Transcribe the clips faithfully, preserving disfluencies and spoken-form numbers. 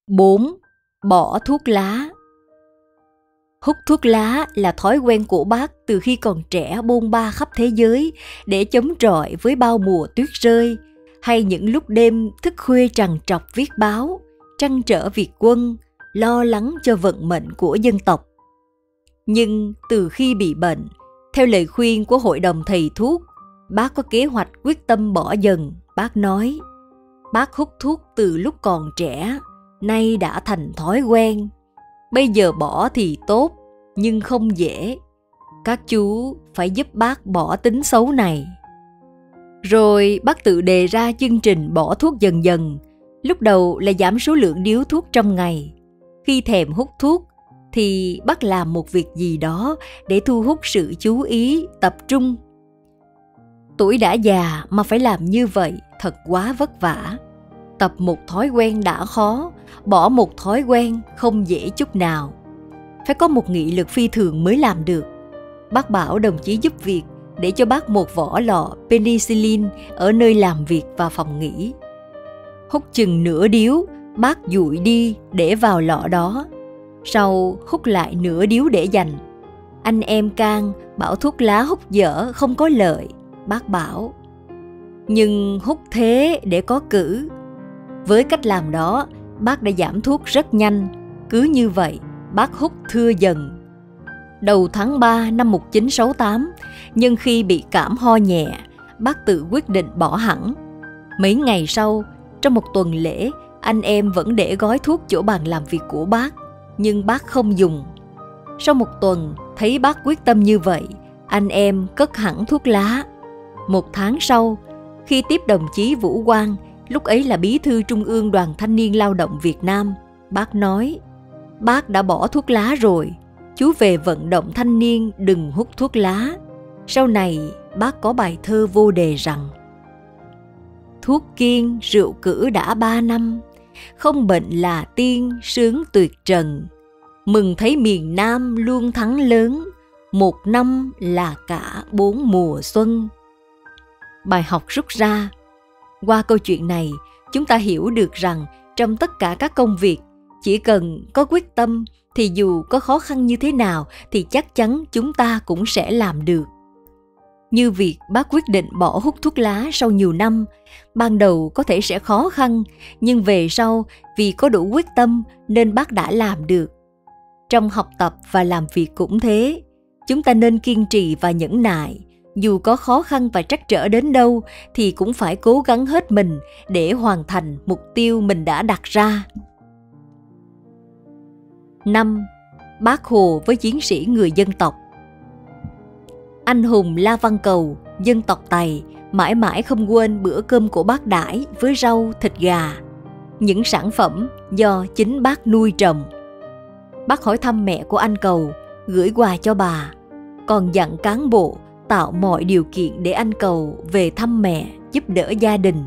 bốn. Bỏ thuốc lá. Hút thuốc lá là thói quen của bác từ khi còn trẻ bôn ba khắp thế giới để chống chọi với bao mùa tuyết rơi, hay những lúc đêm thức khuya trằn trọc viết báo, trăn trở việc quân, lo lắng cho vận mệnh của dân tộc. Nhưng từ khi bị bệnh, theo lời khuyên của hội đồng thầy thuốc, bác có kế hoạch quyết tâm bỏ dần. Bác nói, bác hút thuốc từ lúc còn trẻ, nay đã thành thói quen. Bây giờ bỏ thì tốt, nhưng không dễ. Các chú phải giúp bác bỏ tính xấu này. Rồi bác tự đề ra chương trình bỏ thuốc dần dần. Lúc đầu là giảm số lượng điếu thuốc trong ngày. Khi thèm hút thuốc thì bác làm một việc gì đó để thu hút sự chú ý, tập trung. Tuổi đã già mà phải làm như vậy thật quá vất vả. Tập một thói quen đã khó, bỏ một thói quen không dễ chút nào. Phải có một nghị lực phi thường mới làm được. Bác bảo đồng chí giúp việc để cho bác một vỏ lọ penicillin ở nơi làm việc và phòng nghỉ. Hút chừng nửa điếu, bác dụi đi để vào lọ đó. Sau hút lại nửa điếu để dành. Anh em can bảo thuốc lá hút dở không có lợi. Bác bảo, nhưng hút thế để có cử. Với cách làm đó, bác đã giảm thuốc rất nhanh. Cứ như vậy, bác hút thưa dần. Đầu tháng ba năm một nghìn chín trăm sáu mươi tám, nhân khi bị cảm ho nhẹ, bác tự quyết định bỏ hẳn. Mấy ngày sau, trong một tuần lễ, anh em vẫn để gói thuốc chỗ bàn làm việc của bác, nhưng bác không dùng. Sau một tuần, thấy bác quyết tâm như vậy, anh em cất hẳn thuốc lá. Một tháng sau, khi tiếp đồng chí Vũ Quang, lúc ấy là bí thư Trung ương Đoàn Thanh niên Lao động Việt Nam, bác nói, bác đã bỏ thuốc lá rồi, chú về vận động thanh niên đừng hút thuốc lá. Sau này, bác có bài thơ vô đề rằng, thuốc kiêng rượu cử đã ba năm, không bệnh là tiên sướng tuyệt trần. Mừng thấy miền Nam luôn thắng lớn, một năm là cả bốn mùa xuân. Bài học rút ra, qua câu chuyện này, chúng ta hiểu được rằng trong tất cả các công việc, chỉ cần có quyết tâm thì dù có khó khăn như thế nào thì chắc chắn chúng ta cũng sẽ làm được. Như việc bác quyết định bỏ hút thuốc lá sau nhiều năm, ban đầu có thể sẽ khó khăn, nhưng về sau vì có đủ quyết tâm nên bác đã làm được. Trong học tập và làm việc cũng thế, chúng ta nên kiên trì và nhẫn nại. Dù có khó khăn và trắc trở đến đâu thì cũng phải cố gắng hết mình để hoàn thành mục tiêu mình đã đặt ra. năm. Bác Hồ với chiến sĩ người dân tộc. Anh hùng La Văn Cầu, dân tộc Tày, mãi mãi không quên bữa cơm của bác đãi với rau, thịt gà, những sản phẩm do chính bác nuôi trồng. Bác hỏi thăm mẹ của anh Cầu, gửi quà cho bà, còn dặn cán bộ tạo mọi điều kiện để anh Cầu về thăm mẹ, giúp đỡ gia đình.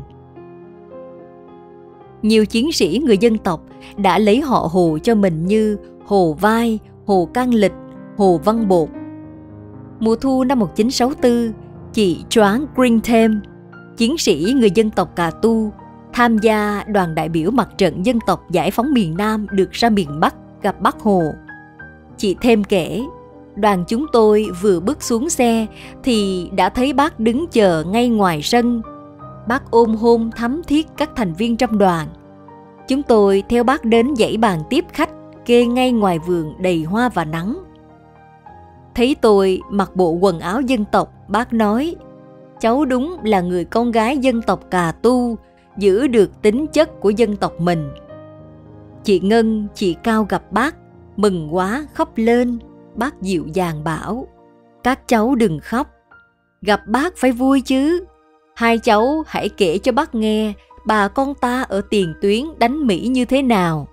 Nhiều chiến sĩ người dân tộc đã lấy họ Hồ cho mình như Hồ Vai, Hồ Can Lịch, Hồ Văn Bột. Mùa thu năm một nghìn chín trăm sáu mươi tư, chị Choáng Green Thêm, chiến sĩ người dân tộc Cà Tu, tham gia đoàn đại biểu mặt trận dân tộc giải phóng miền Nam được ra miền Bắc gặp bác Hồ. Chị Thêm kể, đoàn chúng tôi vừa bước xuống xe thì đã thấy bác đứng chờ ngay ngoài sân. Bác ôm hôn thắm thiết các thành viên trong đoàn. Chúng tôi theo bác đến dãy bàn tiếp khách kê ngay ngoài vườn đầy hoa và nắng. Thấy tôi mặc bộ quần áo dân tộc, bác nói, cháu đúng là người con gái dân tộc Cà Tu, giữ được tính chất của dân tộc mình. Chị Ngân, chị Cao gặp bác, mừng quá khóc lên. Bác dịu dàng bảo, các cháu đừng khóc, gặp bác phải vui chứ. Hai cháu hãy kể cho bác nghe bà con ta ở tiền tuyến đánh Mỹ như thế nào.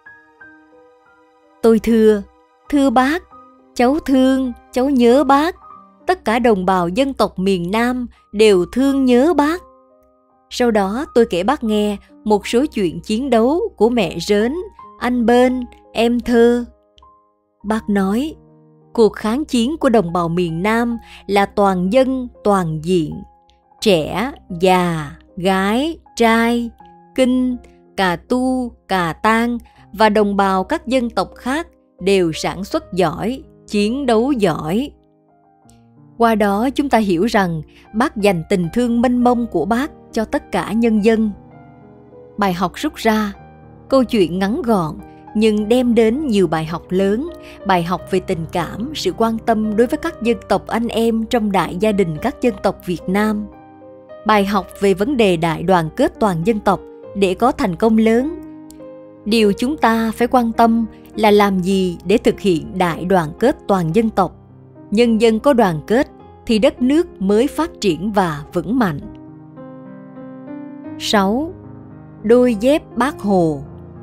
Tôi thưa, thưa bác, cháu thương, cháu nhớ bác. Tất cả đồng bào dân tộc miền Nam đều thương nhớ bác. Sau đó tôi kể bác nghe một số chuyện chiến đấu của mẹ Rến, anh Bên, em Thơ. Bác nói, cuộc kháng chiến của đồng bào miền Nam là toàn dân, toàn diện. Trẻ, già, gái, trai, kinh, Cà Tu, Cà Tang và đồng bào các dân tộc khác đều sản xuất giỏi, chiến đấu giỏi. Qua đó chúng ta hiểu rằng Bác dành tình thương mênh mông của Bác cho tất cả nhân dân. Bài học rút ra, câu chuyện ngắn gọn nhưng đem đến nhiều bài học lớn, bài học về tình cảm, sự quan tâm đối với các dân tộc anh em trong đại gia đình các dân tộc Việt Nam. Bài học về vấn đề đại đoàn kết toàn dân tộc để có thành công lớn. Điều chúng ta phải quan tâm là làm gì để thực hiện đại đoàn kết toàn dân tộc. Nhân dân có đoàn kết thì đất nước mới phát triển và vững mạnh. sáu. Đôi dép Bác Hồ.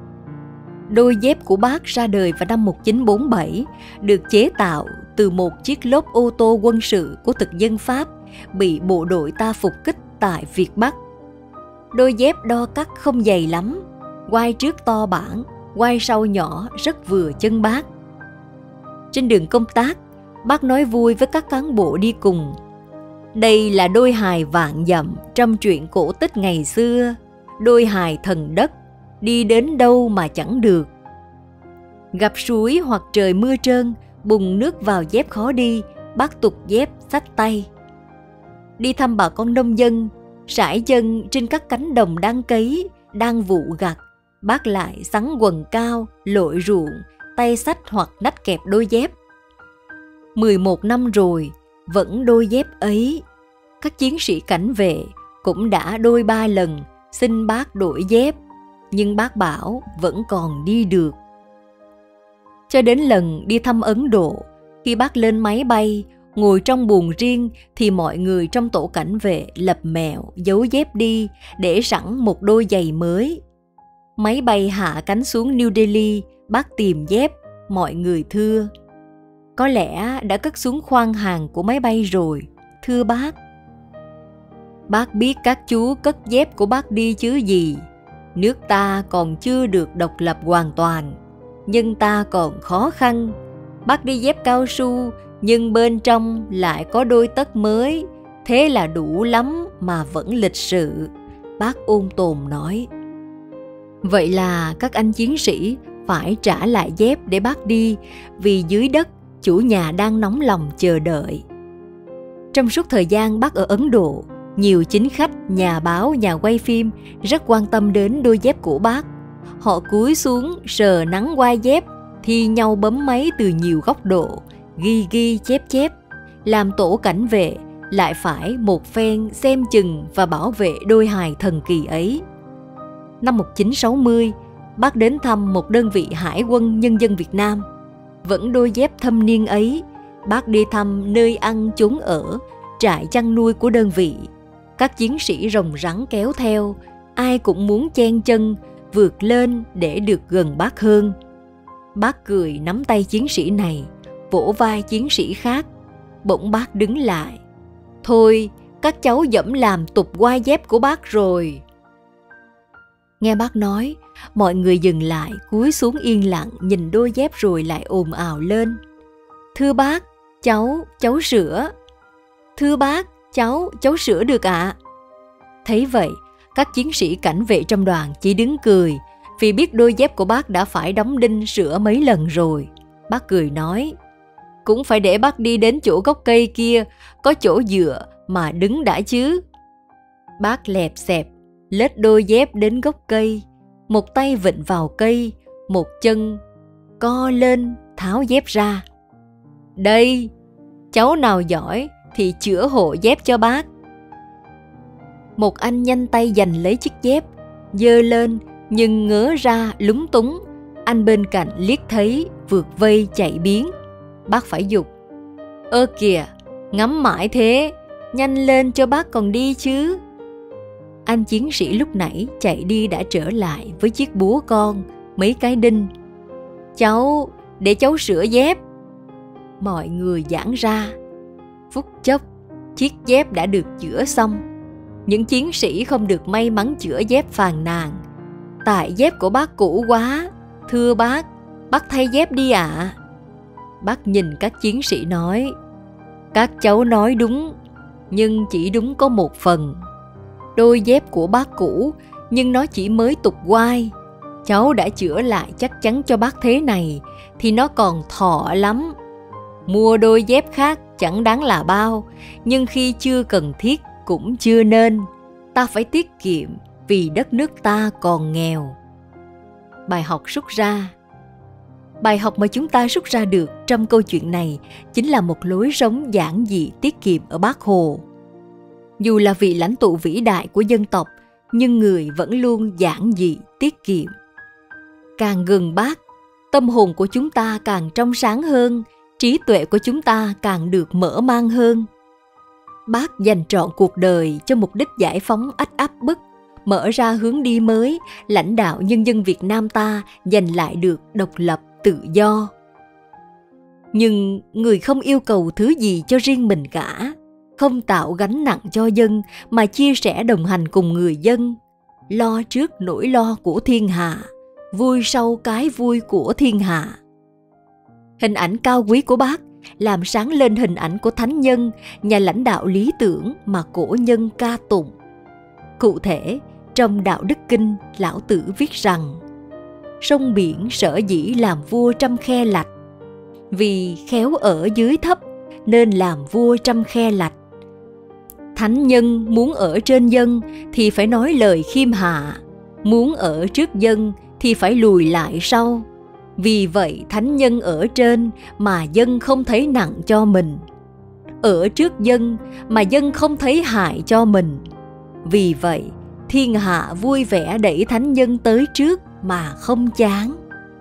Đôi dép của Bác ra đời vào năm một nghìn chín trăm bốn mươi bảy, được chế tạo từ một chiếc lốp ô tô quân sự của thực dân Pháp bị bộ đội ta phục kích tại Việt Bắc. Đôi dép đo cắt không dày lắm, quai trước to bản, quai sau nhỏ, rất vừa chân Bác. Trên đường công tác, Bác nói vui với các cán bộ đi cùng. Đây là đôi hài vạn dặm trong truyện cổ tích ngày xưa, đôi hài thần đất, đi đến đâu mà chẳng được. Gặp suối hoặc trời mưa trơn, bùn nước vào dép khó đi, Bác tục dép xách tay. Đi thăm bà con nông dân, sải chân trên các cánh đồng đang cấy, đang vụ gặt, Bác lại xắn quần cao, lội ruộng, tay xách hoặc nách kẹp đôi dép. mười một năm rồi, vẫn đôi dép ấy. Các chiến sĩ cảnh vệ cũng đã đôi ba lần xin Bác đổi dép, nhưng Bác bảo vẫn còn đi được. Cho đến lần đi thăm Ấn Độ, khi Bác lên máy bay, ngồi trong buồng riêng thì mọi người trong tổ cảnh vệ lập mẹo giấu dép đi để sẵn một đôi giày mới. Máy bay hạ cánh xuống New Delhi, Bác tìm dép, mọi người thưa. Có lẽ đã cất xuống khoang hàng của máy bay rồi, thưa Bác. Bác biết các chú cất dép của Bác đi chứ gì. Nước ta còn chưa được độc lập hoàn toàn, nhưng ta còn khó khăn. Bác đi dép cao su, nhưng bên trong lại có đôi tất mới, thế là đủ lắm mà vẫn lịch sự, Bác ôn tồn nói. Vậy là các anh chiến sĩ phải trả lại dép để Bác đi, vì dưới đất chủ nhà đang nóng lòng chờ đợi. Trong suốt thời gian Bác ở Ấn Độ, nhiều chính khách, nhà báo, nhà quay phim rất quan tâm đến đôi dép của Bác. Họ cúi xuống sờ nắn quai dép, thi nhau bấm máy từ nhiều góc độ, ghi ghi chép chép, làm tổ cảnh vệ lại phải một phen xem chừng và bảo vệ đôi hài thần kỳ ấy. Năm một nghìn chín trăm sáu mươi, Bác đến thăm một đơn vị Hải quân Nhân dân Việt Nam. Vẫn đôi dép thâm niên ấy, Bác đi thăm nơi ăn chốn ở, trại chăn nuôi của đơn vị. Các chiến sĩ rồng rắn kéo theo, ai cũng muốn chen chân, vượt lên để được gần Bác hơn. Bác cười nắm tay chiến sĩ này, vỗ vai chiến sĩ khác. Bỗng Bác đứng lại. Thôi, các cháu dẫm làm tục quai dép của Bác rồi. Nghe Bác nói, mọi người dừng lại, cúi xuống yên lặng nhìn đôi dép rồi lại ồn ào lên. Thưa Bác, cháu, cháu sửa. Thưa Bác, cháu, cháu sửa được ạ. À? Thấy vậy, các chiến sĩ cảnh vệ trong đoàn chỉ đứng cười, vì biết đôi dép của Bác đã phải đóng đinh sửa mấy lần rồi. Bác cười nói, cũng phải để Bác đi đến chỗ gốc cây kia, có chỗ dựa mà đứng đã chứ. Bác lẹp xẹp, lết đôi dép đến gốc cây, một tay vịn vào cây, một chân co lên tháo dép ra. Đây, cháu nào giỏi thì chữa hộ dép cho Bác. Một anh nhanh tay giành lấy chiếc dép, giơ lên nhưng ngớ ra lúng túng. Anh bên cạnh liếc thấy vượt vây chạy biến. Bác phải giục, ơ kìa, ngắm mãi thế, nhanh lên cho Bác còn đi chứ. Anh chiến sĩ lúc nãy chạy đi đã trở lại với chiếc búa con, mấy cái đinh. Cháu, để cháu sửa dép. Mọi người giãn ra. Phút chốc, chiếc dép đã được chữa xong. Những chiến sĩ không được may mắn chữa dép phàn nàn. Tại dép của Bác cũ quá, thưa Bác, Bác thay dép đi ạ. À. Bác nhìn các chiến sĩ nói, các cháu nói đúng, nhưng chỉ đúng có một phần. Đôi dép của Bác cũ, nhưng nó chỉ mới tục quai. Cháu đã chữa lại chắc chắn cho bác thế này thì nó còn thọ lắm. Mua đôi dép khác chẳng đáng là bao, nhưng khi chưa cần thiết cũng chưa nên. Ta phải tiết kiệm vì đất nước ta còn nghèo. Bài học rút ra Bài học mà chúng ta rút ra được trong câu chuyện này chính là một lối sống giản dị tiết kiệm ở Bác Hồ. Dù là vị lãnh tụ vĩ đại của dân tộc, nhưng người vẫn luôn giản dị tiết kiệm. Càng gần Bác, tâm hồn của chúng ta càng trong sáng hơn, trí tuệ của chúng ta càng được mở mang hơn. Bác dành trọn cuộc đời cho mục đích giải phóng ách áp bức, mở ra hướng đi mới, lãnh đạo nhân dân Việt Nam ta giành lại được độc lập tự do. Nhưng người không yêu cầu thứ gì cho riêng mình cả, không tạo gánh nặng cho dân mà chia sẻ đồng hành cùng người dân, lo trước nỗi lo của thiên hạ, vui sau cái vui của thiên hạ. Hình ảnh cao quý của Bác làm sáng lên hình ảnh của thánh nhân, nhà lãnh đạo lý tưởng mà cổ nhân ca tụng. Cụ thể, trong Đạo Đức Kinh, Lão Tử viết rằng: sông biển sở dĩ làm vua trăm khe lạch, vì khéo ở dưới thấp nên làm vua trăm khe lạch. Thánh nhân muốn ở trên dân thì phải nói lời khiêm hạ, muốn ở trước dân thì phải lùi lại sau. Vì vậy thánh nhân ở trên mà dân không thấy nặng cho mình, ở trước dân mà dân không thấy hại cho mình. Vì vậy thiên hạ vui vẻ đẩy thánh nhân tới trước mà không chán.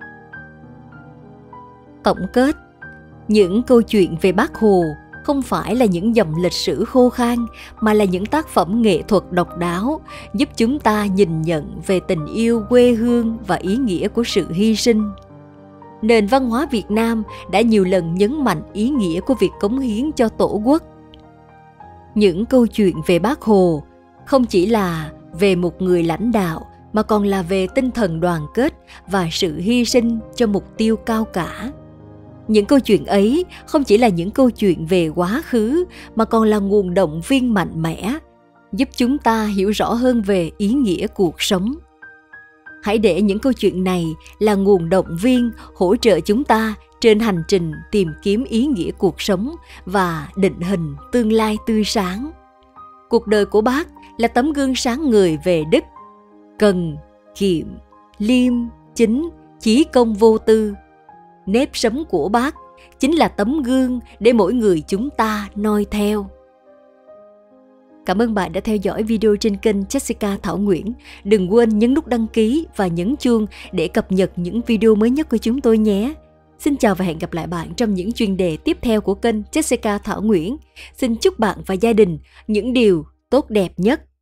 Tổng kết, những câu chuyện về Bác Hồ không phải là những dòng lịch sử khô khan, mà là những tác phẩm nghệ thuật độc đáo, giúp chúng ta nhìn nhận về tình yêu quê hương và ý nghĩa của sự hy sinh. Nền văn hóa Việt Nam đã nhiều lần nhấn mạnh ý nghĩa của việc cống hiến cho Tổ quốc. Những câu chuyện về Bác Hồ không chỉ là về một người lãnh đạo, mà còn là về tinh thần đoàn kết và sự hy sinh cho mục tiêu cao cả. Những câu chuyện ấy không chỉ là những câu chuyện về quá khứ, mà còn là nguồn động viên mạnh mẽ, giúp chúng ta hiểu rõ hơn về ý nghĩa cuộc sống. Hãy để những câu chuyện này là nguồn động viên hỗ trợ chúng ta trên hành trình tìm kiếm ý nghĩa cuộc sống và định hình tương lai tươi sáng. Cuộc đời của Bác là tấm gương sáng ngời về đức: cần, kiệm, liêm, chính, chí công vô tư. Nếp sống của Bác chính là tấm gương để mỗi người chúng ta noi theo. Cảm ơn bạn đã theo dõi video trên kênh Jessica Thảo Nguyễn. Đừng quên nhấn nút đăng ký và nhấn chuông để cập nhật những video mới nhất của chúng tôi nhé. Xin chào và hẹn gặp lại bạn trong những chuyên đề tiếp theo của kênh Jessica Thảo Nguyễn. Xin chúc bạn và gia đình những điều tốt đẹp nhất.